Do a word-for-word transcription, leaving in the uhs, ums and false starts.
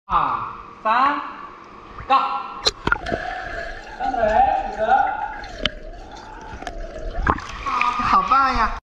二三，Go！ 张嘴，举着。好棒呀！